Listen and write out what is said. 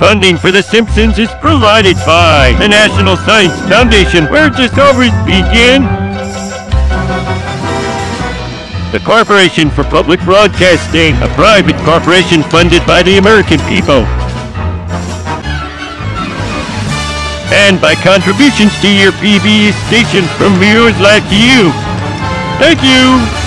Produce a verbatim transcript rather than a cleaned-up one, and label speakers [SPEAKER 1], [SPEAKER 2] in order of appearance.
[SPEAKER 1] Funding for The Simpsons is provided by the National Science Foundation, where discoveries begin. The Corporation for Public Broadcasting, a private corporation funded by the American people. And by contributions to your P B S station from viewers like you. Thank you!